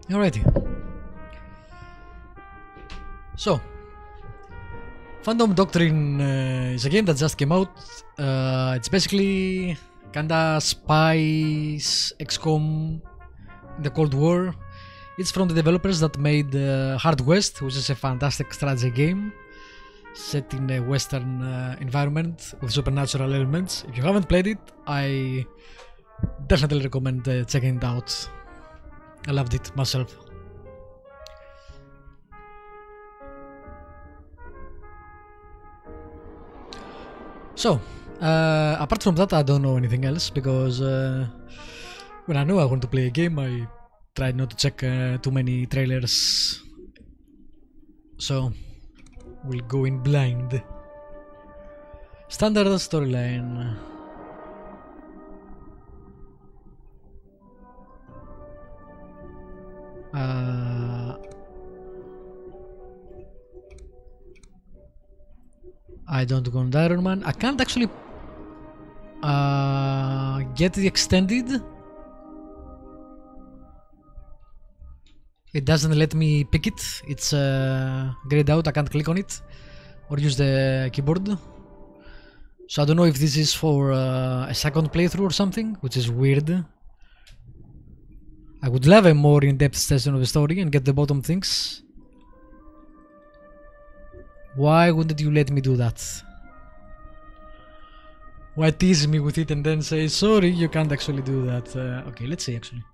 Alrighty. So, Phantom Doctrine is a game that just came out. It's basically kinda spies XCOM in the Cold War. It's from the developers that made Hard West, which is a fantastic strategy game set in a Western environment with supernatural elements. If you haven't played it, I definitely recommend checking it out. I loved it myself. So, apart from that, I don't know anything else because when I knew I wanted to play a game, I tried not to check too many trailers. So, we'll go in blind. Standard storyline. I don't go on Iron Man. I can't actually get the extended. It doesn't let me pick it. It's grayed out. I can't click on it or use the keyboard. So I don't know if this is for a second playthrough or something, which is weird. I would love a more in-depth session of the story and get the bottom things. Why wouldn't you let me do that? Why tease me with it and then say, sorry, you can't actually do that? Okay, let's see actually.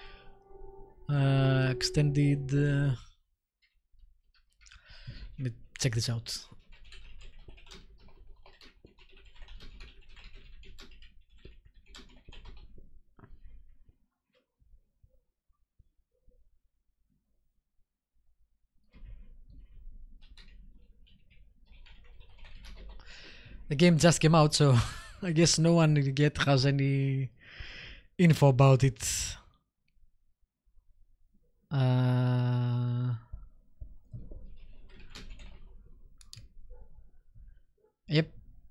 Extended. Let me check this out. The game just came out, so I guess no one yet has any info about it. Yep.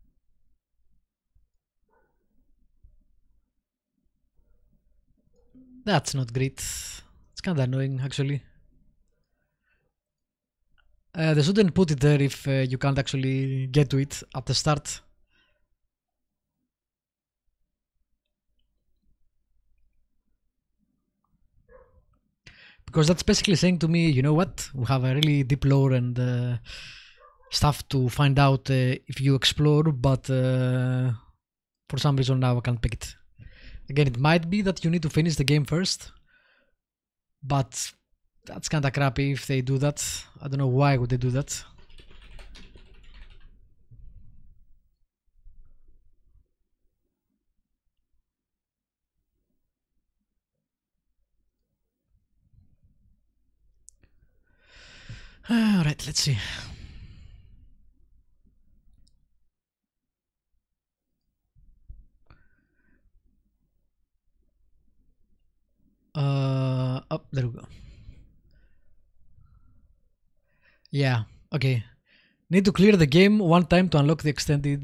That's not great. It's kinda annoying, actually. They shouldn't put it there if you can't actually get to it at the start. Because that's basically saying to me, you know what, we have a really deep lore and stuff to find out if you explore, but for some reason now I can't pick it. Again, it might be that you need to finish the game first, but that's kinda crappy if they do that. I don't know why would they do that. Alright, let's see. Oh, there we go. Yeah, okay. Need to clear the game one time to unlock the extended.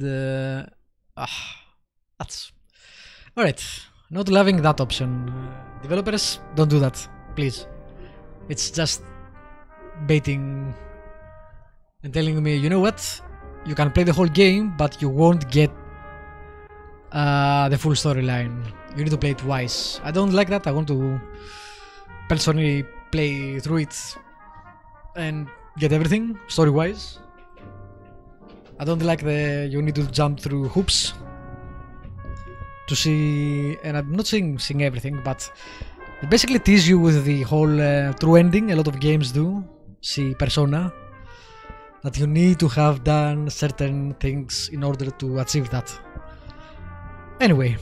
That's alright. Not loving that option. Developers, don't do that, please. It's just baiting and telling me, you know what? You can play the whole game, but you won't get the full storyline. You need to play it twice. I don't like that. I want to personally play through it and get everything story-wise. I don't like the you need to jump through hoops to see, and I'm not saying seeing everything, but it basically tease you with the whole true ending. A lot of games do. See Persona, that you need to have done certain things in order to achieve that. Anyway,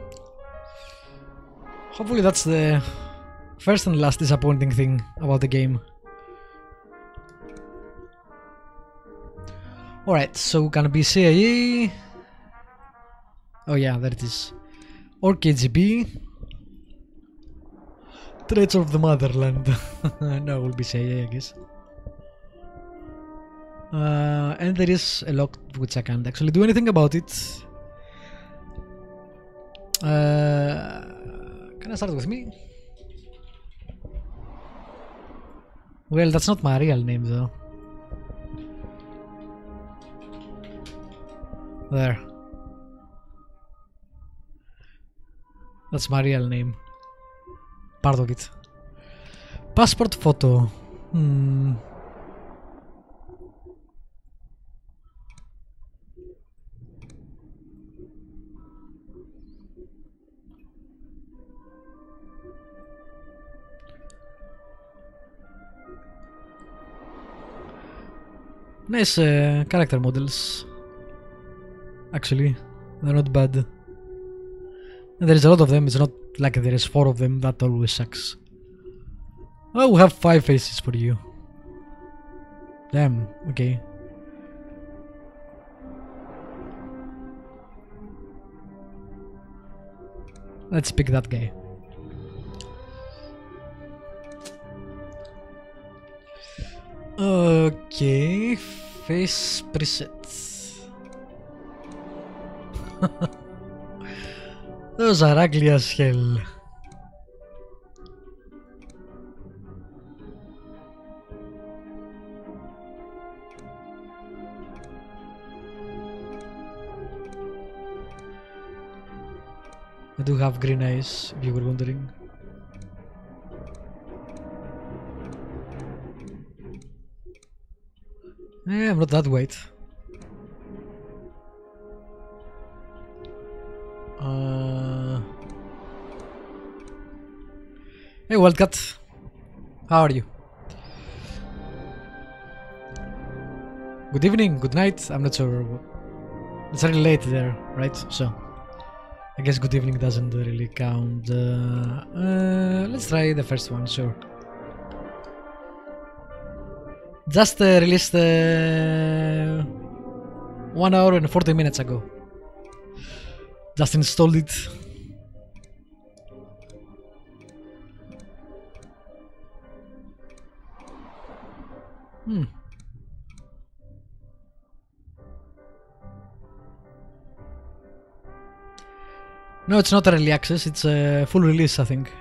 hopefully that's the first and last disappointing thing about the game. Alright, so can it be CIA? Oh yeah, there it is. Or KGB. Threats of the Motherland. No, it will be CIA, I guess. And there is a lock which I can't actually do anything about it. Can I start with me? Well, that's not my real name though. There. That's my real name. Part of it. Passport photo. Nice character models. Actually, they're not bad. And there is a lot of them, it's not like there is 4 of them, that always sucks. Oh, we have 5 faces for you. Damn, okay. Let's pick that guy. Okay, face presets. Those are ugly as hell. I do have green eyes, if you were wondering. I'm not that white. Hey Wildcat, how are you? Good evening, good night, I'm not sure. It's really late there, right? So I guess good evening doesn't really count. Let's try the first one, sure. Just released 1 hour and 40 minutes ago. Just installed it. No, it's not early access, it's a full release, I think.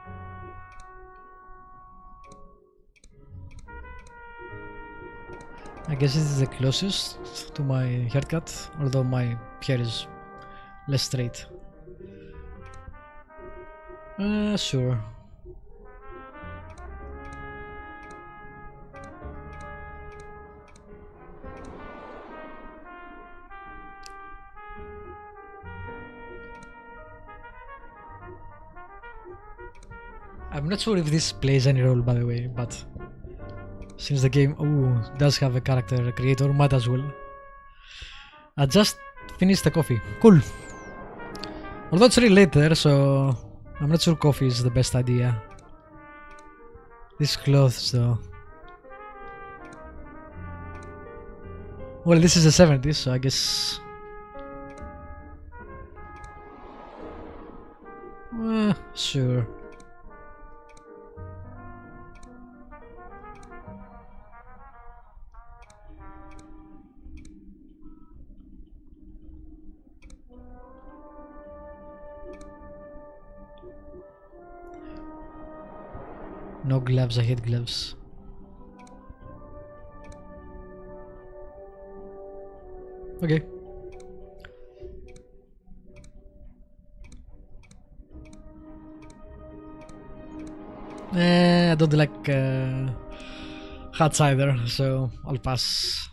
I guess this is the closest to my haircut, although my hair is less straight. Sure. I'm not sure if this plays any role, by the way, but since the game does have a character creator, might as well. I just finished the coffee. Cool. Although it's really late there, so I'm not sure coffee is the best idea. These clothes, though. Well, this is the 70s, so I guess... sure. No gloves, I hate gloves. Okay. I don't like hats either, so I'll pass.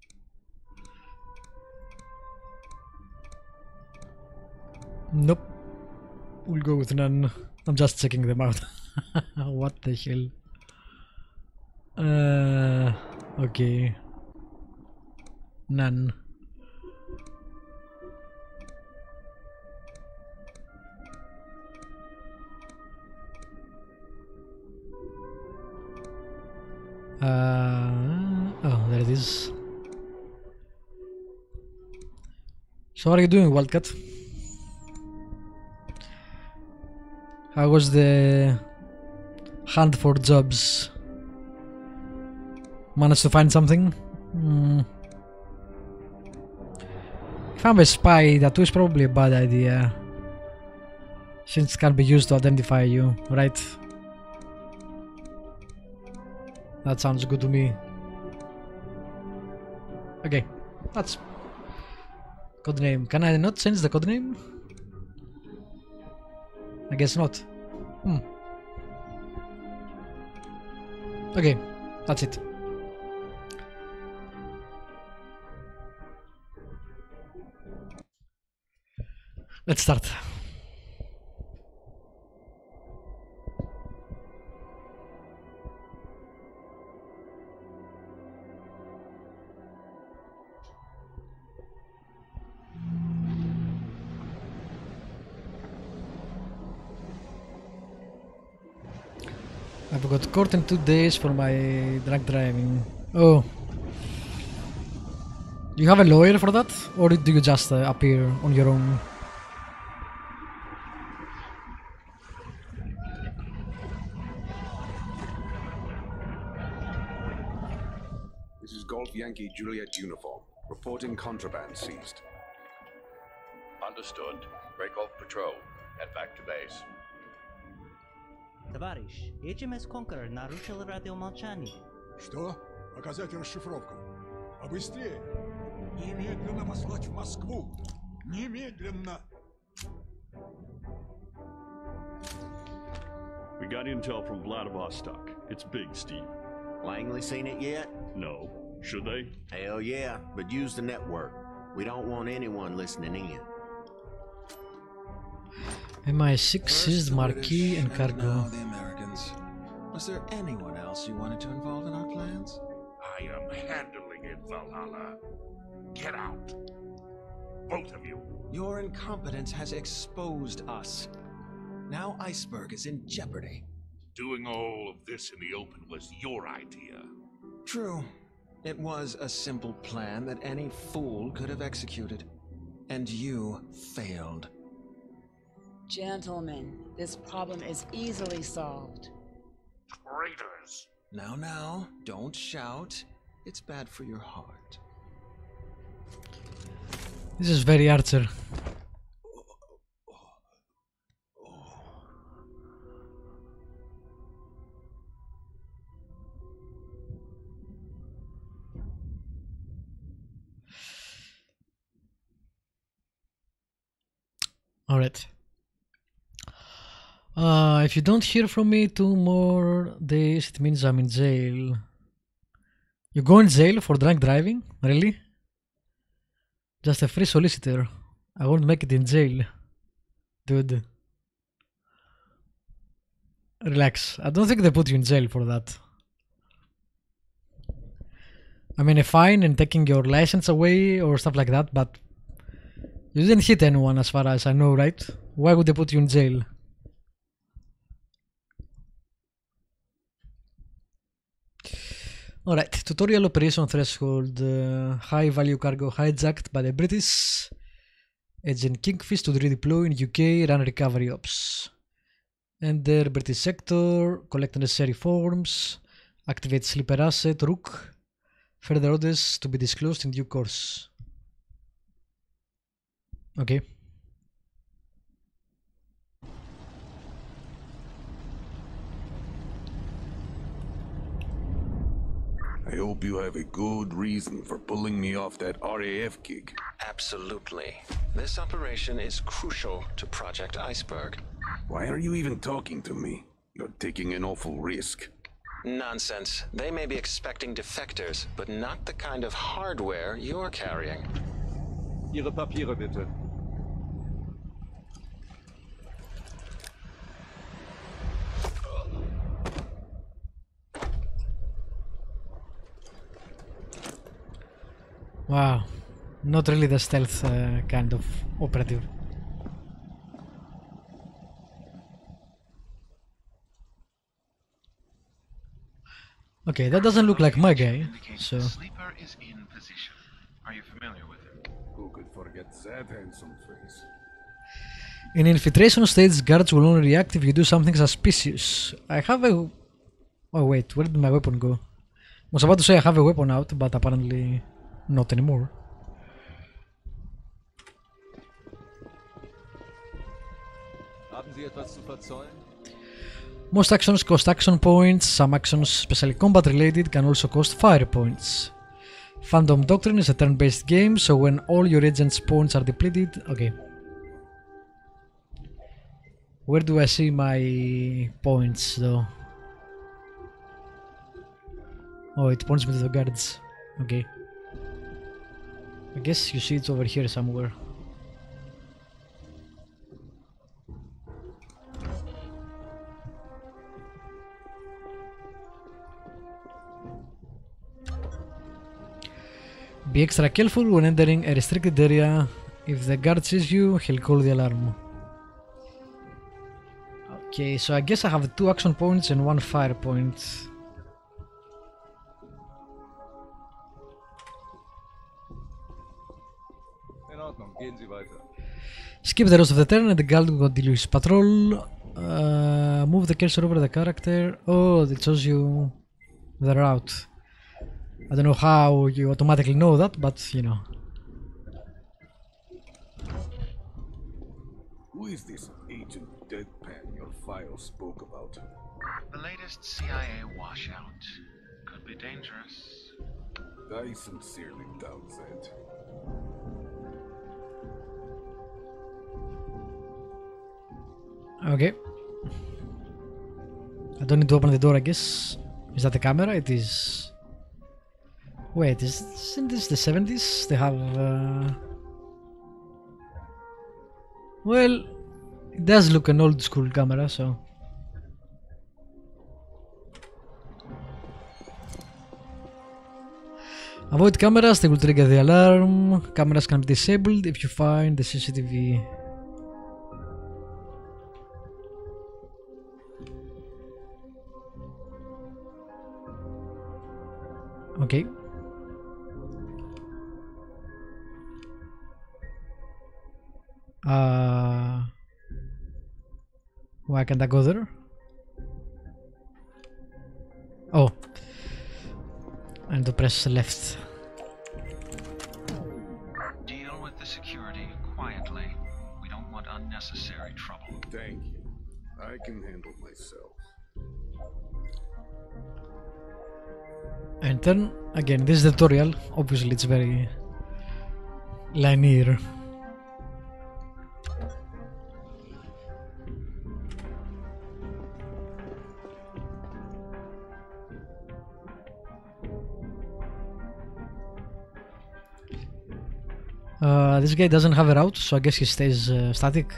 Nope. We'll go with none. I'm just checking them out. What the hell? Okay. None. Oh, there it is. So, how are you doing, Wildcat? How was the hunt for jobs? Managed to find something? If I'm a spy, that was probably a bad idea, since it can be used to identify you, right? That sounds good to me. Okay, that's codename. Can I not change the codename? I guess not. Okay, that's it. Let's start. I've got court in 2 days for my drunk driving. Oh. Do you have a lawyer for that? Or do you just appear on your own? This is Golf Yankee Juliet uniform. Reporting contraband seized. Understood. Break off patrol. Head back to base. Товарищ, HMS Conqueror нарушил радиомолчание. Что? Показать расшифровку. А быстрее! Немедленно послать в Москву! Немедленно! We got intel from Vladivostok. It's big, Steve. Langley seen it yet? No. Should they? Hell yeah, but use the network. We don't want anyone listening in. MI6 is Marquis and cargo. Now the Americans. Was there anyone else you wanted to involve in our plans? I am handling it, Valhalla. Get out. Both of you. Your incompetence has exposed us. Now Iceberg is in jeopardy. Doing all of this in the open was your idea. True. It was a simple plan that any fool could have executed. And you failed. Gentlemen, this problem is easily solved. Traitors! Now, don't shout. It's bad for your heart. This is very Archer. Alright. If you don't hear from me 2 more days, it means I'm in jail. You go in jail for drunk driving? Really? Just a free solicitor. I won't make it in jail. Dude. Relax. I don't think they put you in jail for that. I mean, a fine and taking your license away or stuff like that, but you didn't hit anyone as far as I know, right? Why would they put you in jail? Alright, tutorial operation threshold. High value cargo hijacked by the British. Agent Kingfish to redeploy in UK, run recovery ops. Enter British sector, collect necessary forms, activate sleeper asset, Rook. Further orders to be disclosed in due course. Okay. I hope you have a good reason for pulling me off that RAF gig. Absolutely. This operation is crucial to Project Iceberg. Why are you even talking to me? You're taking an awful risk. Nonsense. They may be expecting defectors, but not the kind of hardware you're carrying. Ihre Papiere bitte. Wow, not really the stealth kind of operative. Okay, that doesn't look like my guy, so... Sleeper is in position. Are you familiar with him? Who could forget that handsome face? In infiltration stage, guards will only react if you do something suspicious. I have a... Oh wait, where did my weapon go? I was about to say I have a weapon out, but apparently not anymore. Haben Sie etwas zu verzollen? Most actions cost action points. Some actions, especially combat related, can also cost fire points. Phantom Doctrine is a turn-based game, so when all your agents' points are depleted... Okay. Where do I see my points, though? Oh, it points me to the guards. Okay. I guess you see it's over here somewhere. Be extra careful when entering a restricted area. If the guard sees you, he'll call the alarm. Okay, so I guess I have 2 action points and 1 fire point. Skip the rest of the turn and the guard will continue his patrol. Move the cursor over the character. Oh, it shows you the route. I don't know how you automatically know that, but you know. Who is this Agent Deadpan your file spoke about? The latest CIA washout. Could be dangerous. I sincerely doubt that. Okay. I don't need to open the door, I guess. Is that the camera? It is. Wait, isn't this the 70s? They have... Well, it does look an old school camera, so... Avoid cameras, they will trigger the alarm. Cameras can be disabled if you find the CCTV. Okay. Why can't I go there? Oh. And to press left. Deal with the security quietly. We don't want unnecessary trouble. Thank you. I can handle myself. And then again, this is the tutorial. Obviously, it's very linear. This guy doesn't have a route, so I guess he stays static.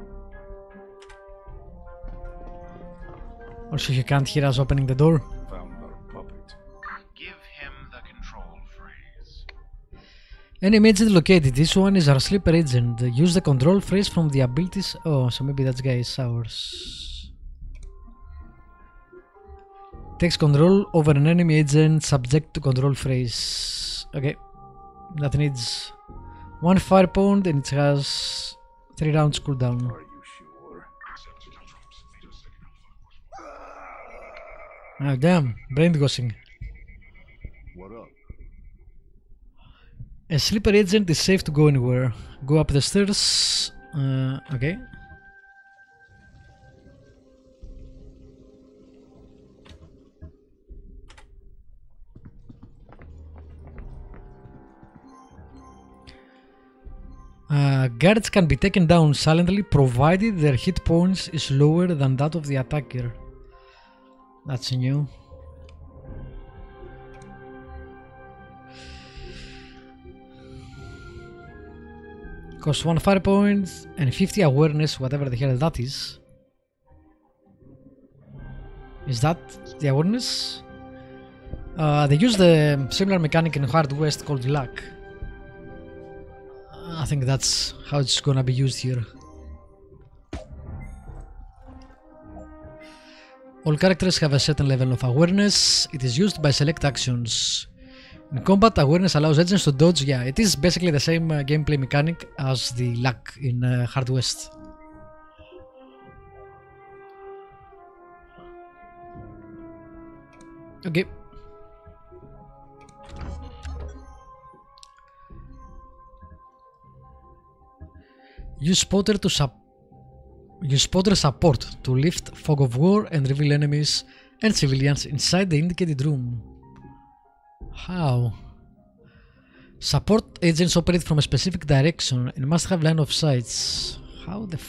Also, he can't hear us opening the door. Found our puppet. Give him the control phrase. Enemy agent located. This one is our sleeper agent. Use the control phrase from the abilities. Oh, so maybe that guy is ours. Takes control over an enemy agent subject to control phrase. Okay. That needs 1 fire point and it has 3 rounds cooldown. Are you sure? Oh damn, brain gossing. What up? A sleeper agent is safe to go anywhere. Go up the stairs. Okay. Guards can be taken down silently provided their hit points is lower than that of the attacker. That's new. Costs 1 fire point and 50 awareness, whatever the hell that is. Is that the awareness? They use the similar mechanic in Hard West called luck. I think that's how it's gonna be used here. All characters have a certain level of awareness. It is used by select actions. In combat, awareness allows agents to dodge. Yeah, it is basically the same gameplay mechanic as the luck in Hard West. Okay. Use spotter to Use spotter support to lift fog of war and reveal enemies and civilians inside the indicated room. How? Support agents operate from a specific direction and must have line of sights. How the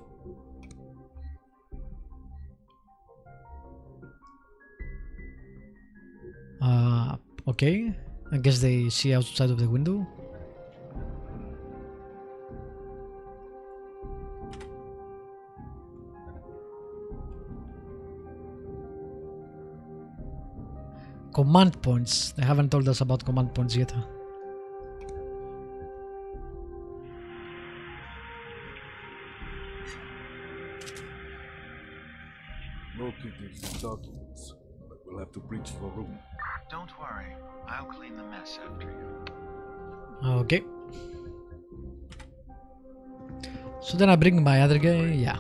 okay. I guess they see outside of the window. Command points. They haven't told us about command points yet. Located the documents, but we'll have to breach the room. Don't worry, I'll clean the mess after you. Okay. So then I bring my other guy, yeah.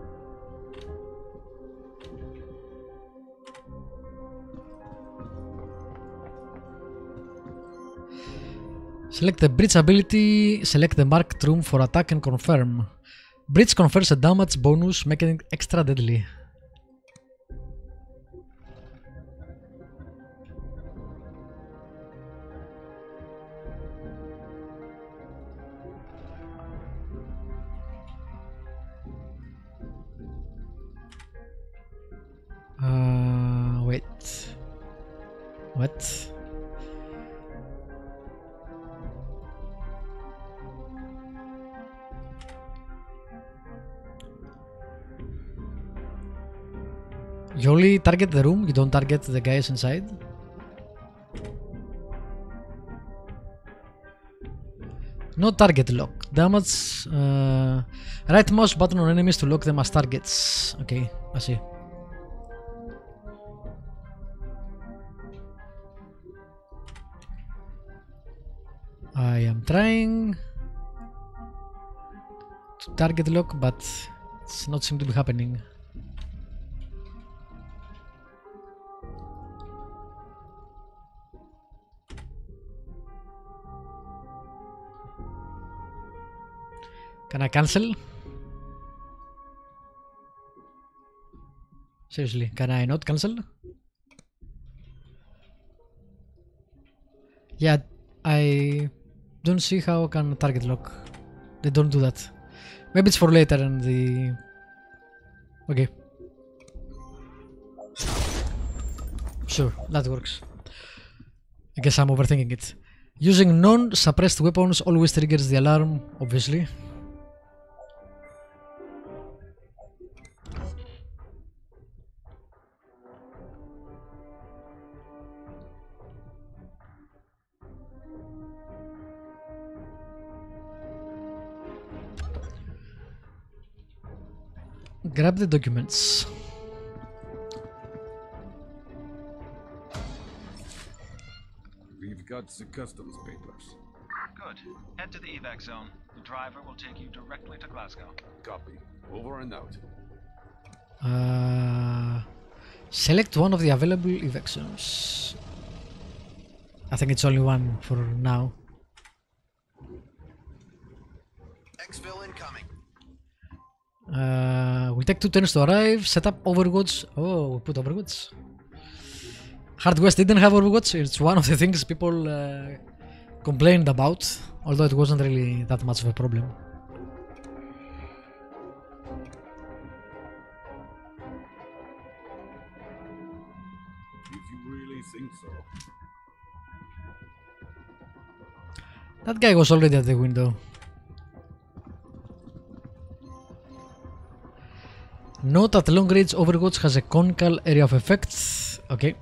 Select the breach ability, select the marked room for attack and confirm. Breach confers a damage bonus, making it extra deadly. Wait. What? You only target the room, you don't target the guys inside? No target lock. Damage. Right mouse button on enemies to lock them as targets. Okay, I see. I am trying to target lock, but it's not seem to be happening. Can I cancel? Seriously, can I not cancel? Yeah, I don't see how I can target lock. They don't do that. Maybe it's for later in the... Okay. Sure, that works. I guess I'm overthinking it. Using non-suppressed weapons always triggers the alarm, obviously. Grab the documents. We've got the customs papers. Good. Head to the evac zone. The driver will take you directly to Glasgow. Copy. Over and out. Select one of the available evac zones. I think it's only one for now. Exfil incoming. We'll take 2 turns to arrive. Set up Overwatch. Oh, we put Overwatch. Hard West didn't have Overwatch. It's one of the things people complained about, although it wasn't really that much of a problem. If you really think so. That guy was already at the window. Note that long range Overwatch has a conical area of effect. Okay.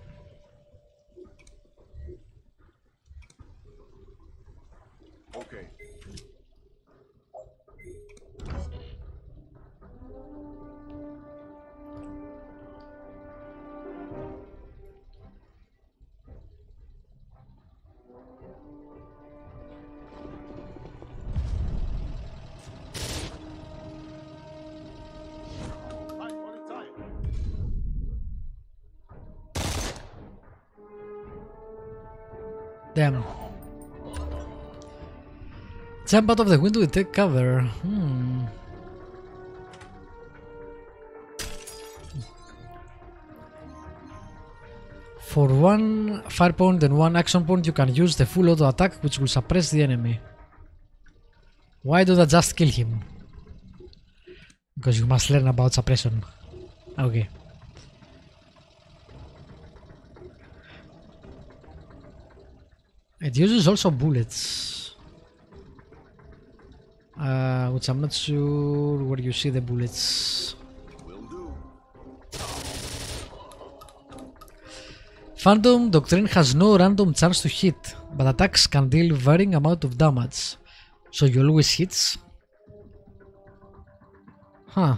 Okay. Damn. Jump out of the window and take cover. For one fire point and one action point, you can use the full auto attack, which will suppress the enemy. Why don't I just kill him? Because you must learn about suppression. Okay. It uses also bullets. Which I'm not sure where you see the bullets. Phantom Doctrine has no random chance to hit, but attacks can deal varying amount of damage. So you always hits? Huh.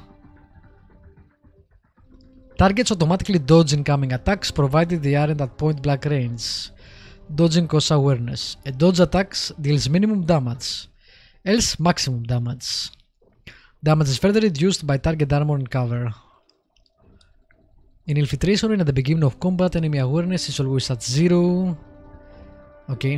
Targets automatically dodge incoming attacks provided they aren't at point blank range. Dodging costs awareness. A dodge attacks deals minimum damage, else maximum damage. Damage is further reduced by target armor and cover. In infiltration and at the beginning of combat, enemy awareness is always at 0. Okay.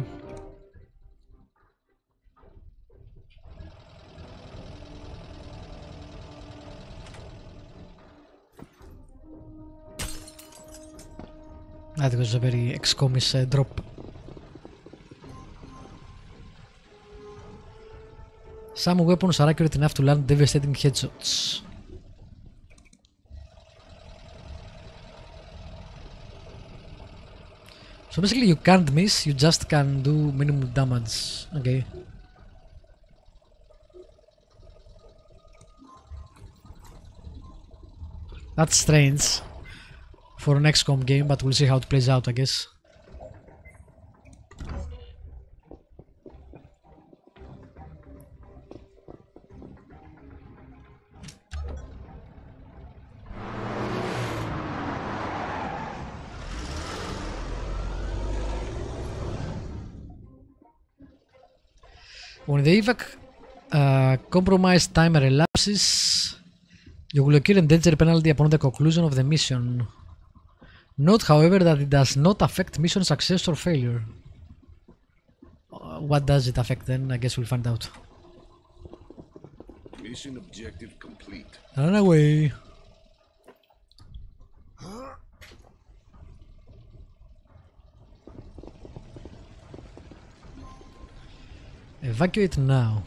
That was a very XCOM-ish drop. Some weapons are accurate enough to land devastating headshots. So basically you can't miss, you just can do minimum damage. Okay. That's strange for an XCOM game, but we'll see how it plays out, I guess. When the evac compromise timer elapses, you will incur a danger penalty upon the conclusion of the mission. Note, however, that it does not affect mission success or failure. What does it affect then? I guess we'll find out. Mission objective complete. Run away. Evacuate now.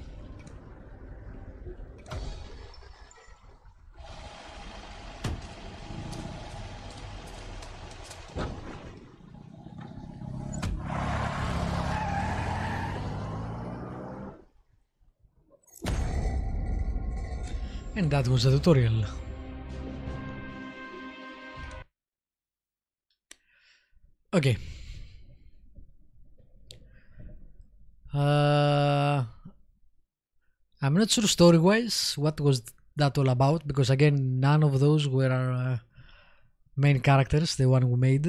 And that was the tutorial. Okay. I'm not sure story-wise what was that all about, because again none of those were our main characters, the one we made.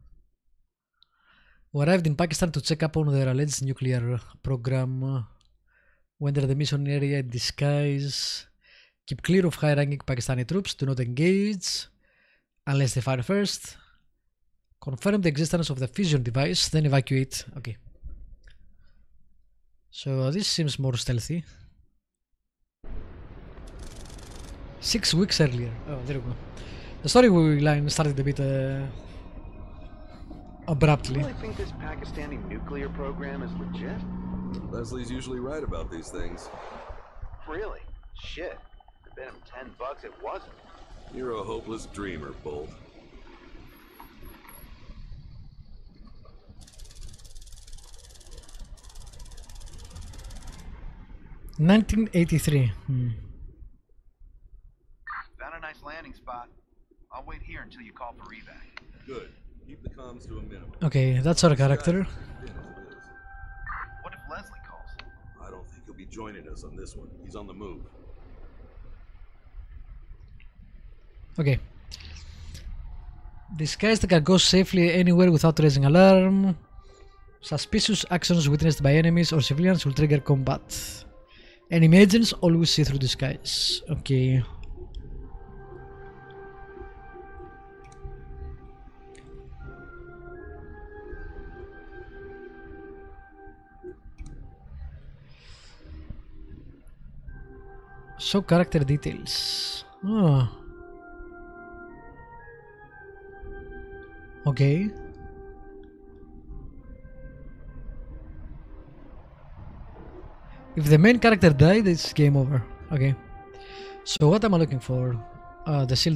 We arrived in Pakistan to check up on their alleged nuclear program. We entered the mission area in disguise. Keep clear of high-ranking Pakistani troops. Do not engage unless they fire first. Confirm the existence of the fusion device, then evacuate. Okay. So this seems more stealthy. 6 weeks earlier. Oh, there we go. The story line started a bit abruptly. You really think this Pakistani nuclear program is legit? Leslie's usually right about these things. Really? Shit. I bet him $10 it wasn't. You're a hopeless dreamer, Bolt. $1983. Found a nice landing spot. I'll wait here until you call for evac. Good. Keep the comms to a minimum. Okay, that's our character. What if Leslie calls? I don't think he'll be joining us on this one. He's on the move. Okay. Disguised can go safely anywhere without raising alarm. Suspicious actions witnessed by enemies or civilians will trigger combat. Enemy agents always see through disguise. Okay. Show character details. Oh. Okay. If the main character died, it's game over. Okay. So what am I looking for? The shield